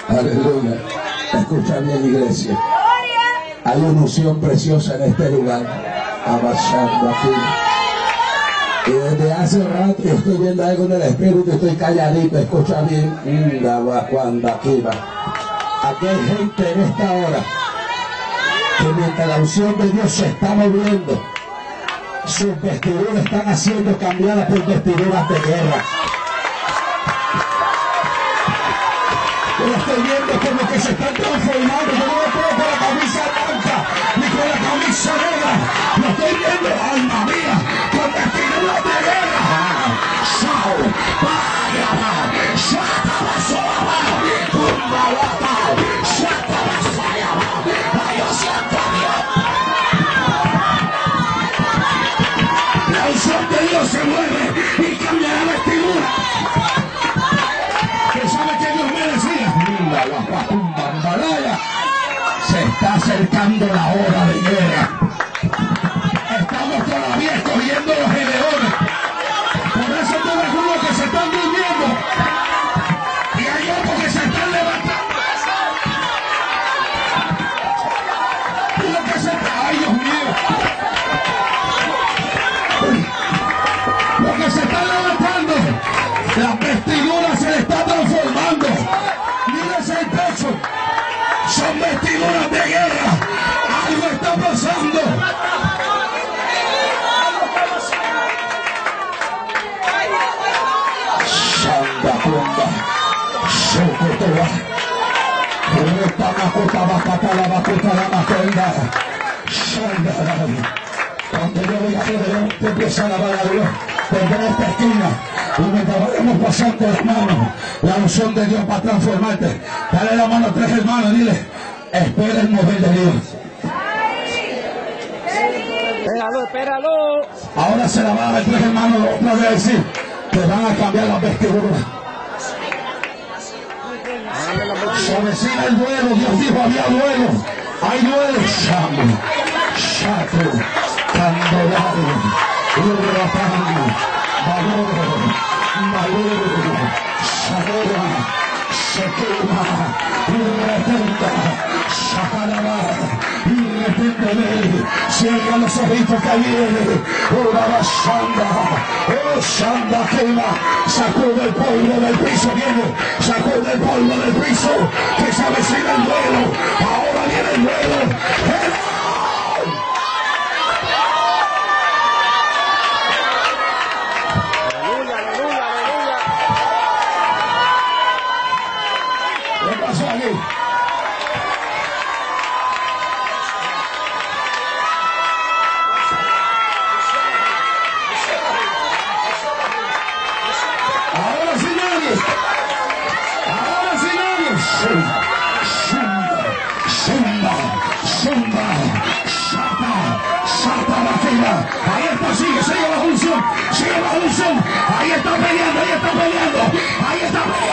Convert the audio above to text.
Aleluya. Escucha bien, iglesia. Hay una unción preciosa en este lugar. Avanzando aquí. Y desde hace rato yo estoy viendo algo en el espíritu, estoy calladito. Escucha bien. Cuando aquí va. Aquí hay gente en esta hora que mientras la unción de Dios se está moviendo, sus vestiduras están siendo cambiadas por vestiduras de guerra. Yo estoy viendo como que se están transformando. Yo no lo puedo con la camisa blanca ni con la camisa negra. Lo estoy viendo, alma mía, con vestiduras de guerra. Sao, Pagaba, Shataba, Soaba, Kumbawata, Shataba, Sayaba, Dios y Antonio. La unción de Dios se mueve y cambia la vestidura. ¿Qué sabe que Dios me decía? Se está acercando la hora de guerra. Estamos todavía escogiendo los gedeones. Por eso tú ves unos que se están durmiendo y hay otros que se están levantando. Uno que se está, ay Dios mío, los que se están levantando, las vestiduras se le están transformando. Mírese el pecho, son vestiduras de guerra. Algo está pasando. Santa Tumba, Socotoa, cuando yo voy a poder empezar a alabar a Dios desde esta esquina, y mientras vayamos pasando, hermano, la unción de Dios va a transformarte. Dale la mano a tres hermanos, dile, espera el mover de Dios. Espéralo, espéralo. Ahora se la van a dar tres hermanos, otra vez a decir, te van a cambiar las vestiduras. Se avecina el duelo. Dios dijo había duelo. Hay duelo. Shamo, Shato, Candelario, Urrapano, Valor, Valor, Shadora, Shekema, Urrapenta, Shakalaba, Irrepentele, cierra los ojitos que viene, Uraba Shanda, oh Shanda quema, sacude el polvo del piso, viene, sacude el polvo del piso, que se avecina el duelo, ahora viene el duelo. ¿Qué pasó aquí? Ahora sí nadie. Ahora sí nadie. Zumba. Sata la fila. Ahí está, sigue la unción. Ahí está peleando. Ahí está peleando.